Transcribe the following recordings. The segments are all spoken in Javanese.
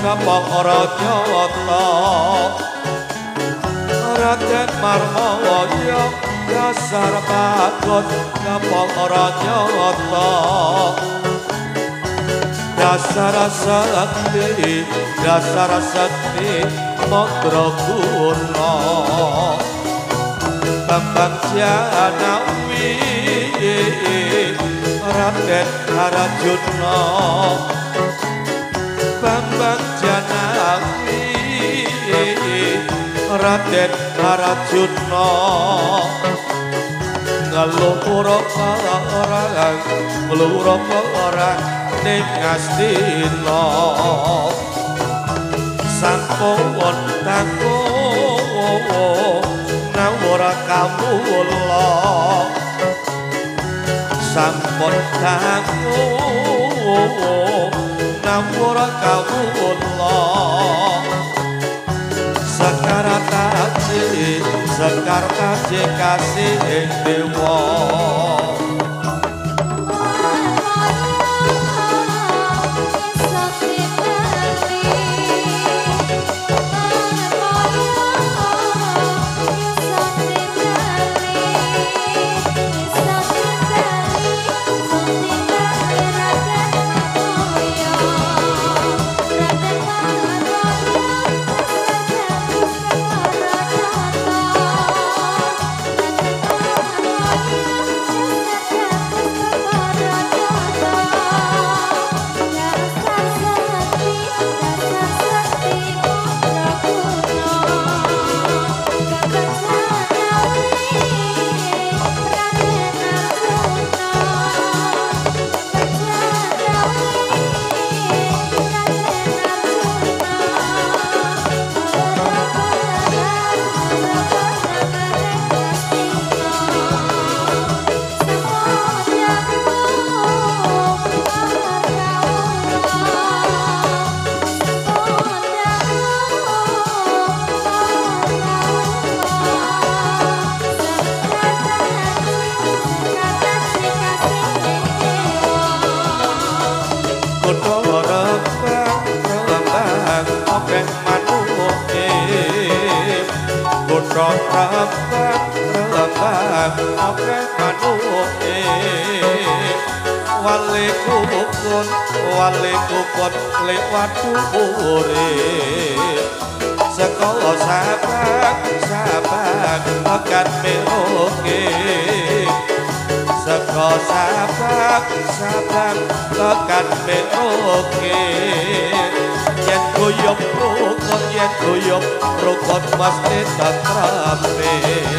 napa ora nyata Raden Marmaya dasar bagot napa ora nyata dasar sakti Madraguna Bambang Janawi Raden Arjuna Bambang Janawi Raden Arjuna ngelupura orang ning Astina sampun tanggung nawara kawula sampun tanggung nawara kawula sekar kaji kasih dewa wali kukun lewat dhuwure saka sabak tekan meroke saka sabak tekan meroke yen guyub rukun mesti tetrape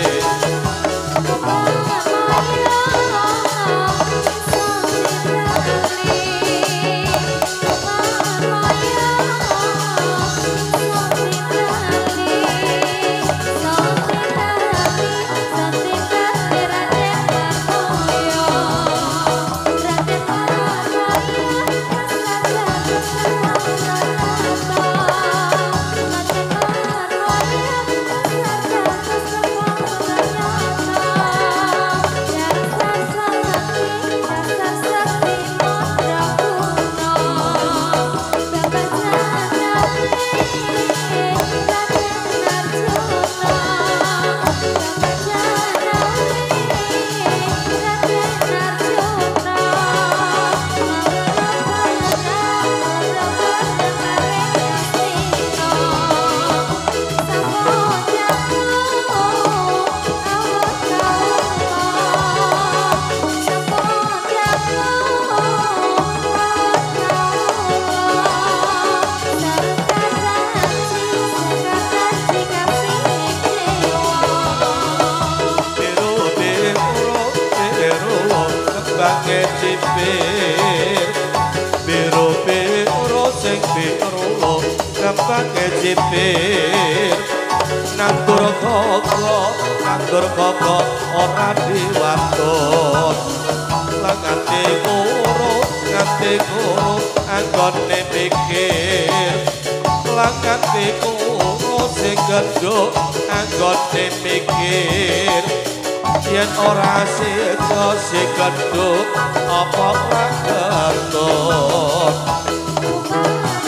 Kepake jipir Nandur koko ora diwatut Nganti kuru anggone mikir Nganti kuru sing genduk anggone mikir Yen ora sida sing genduk apa ora gendut